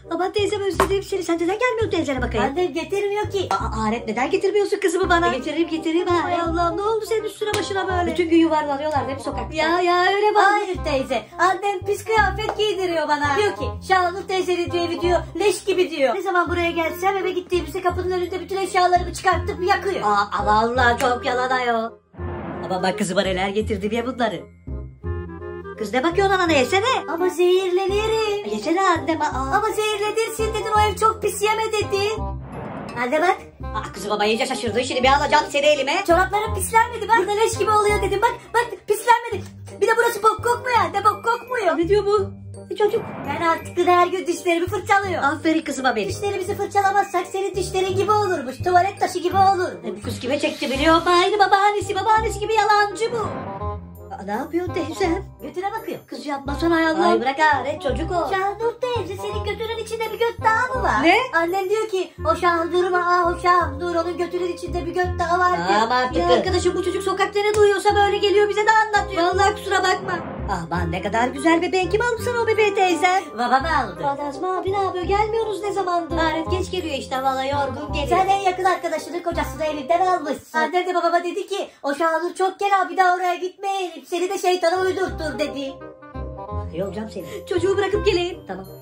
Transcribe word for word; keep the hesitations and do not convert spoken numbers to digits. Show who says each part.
Speaker 1: Aman teyzem özledim seni. Sen neden gelmiyorsun teyzene bakayım?
Speaker 2: Annem getirmiyor ki.
Speaker 1: Aa, Aret neden getirmiyorsun kızımı bana? E, getiririm getiririm ha. Ay Allah'ım ne oldu senin üstüne başına böyle? Bütün gün yuvarlanıyorlar değil mi sokakta? Ya ya öyle bak.
Speaker 2: Hayır teyze. Annem pis kıyafet giydiriyor bana. Diyor ki Şahanur teyzenin diyor evi diyor leş gibi diyor. Ne zaman buraya gelsem eve gittiğimizde kapının önünde bütün eşyalarımı çıkartıp yakıyor.
Speaker 1: Aa, Allah Allah çok yalan ayol. Ama bak kızıma neler getirdim ya bunları. Kız ne bakıyorsun anana yesene.
Speaker 2: Ama zehirlenirim.
Speaker 1: Yesene annem. Aa.
Speaker 2: Ama zehirlenirsin dedin o ev çok pis yeme dedin. Anne bak.
Speaker 1: Aa, kızım ama iyice şaşırdın şimdi bir alacağım seni elime.
Speaker 2: Çoraplarım pislenmedi bak. Burada leş gibi oluyor dedim bak. Bak pislenmedi. Bir de burası bok kokmuyor anne bok kokmuyor.
Speaker 1: Ne diyor bu? Çocuk.
Speaker 2: Ben artık her gün dişlerimi fırçalıyor.
Speaker 1: Aferin kızıma benim.
Speaker 2: Dişlerimizi fırçalamazsak senin dişlerin gibi olurmuş. Tuvalet taşı gibi olur.
Speaker 1: E, bu kız kime çekti biliyor musun? Aynı babaannesi babaannesi gibi yalancı bu. Aa, ne yapıyorsun teyzem?
Speaker 2: Götüne bakıyor.
Speaker 1: Kız yapmasana hay Allah.
Speaker 2: Ay
Speaker 1: Bırak Aret çocuk o.
Speaker 2: Şahanur teyze senin götünün içinde bir göt daha mı var?
Speaker 1: Ne?
Speaker 2: Annem diyor ki o Şahanur mu? Aa o Şahanur onun götünün içinde bir göt daha var diyor.
Speaker 1: Aman artık arkadaşım bu çocuk sokakta ne duyuyorsa böyle geliyor bize de anlatıyor. Vallahi kusura bakma. Aman ne kadar güzel bebeğin kim almış sana o bebeği teyzem?
Speaker 2: Babam aldı.
Speaker 1: Adazma abi ne yapıyor gelmiyoruz ne zamandır? Aret geç geliyor işte valla yorgun geliyor.
Speaker 2: Sen en yakın arkadaşının kocasını evinden almışsın. Annem de babama dedi ki o Şahanur çok gel bir daha oraya gitmeyelim. Seni de şeytana uydurtur dedi.
Speaker 1: Yolacağım seni. Çocuğu bırakıp geleyim. Tamam.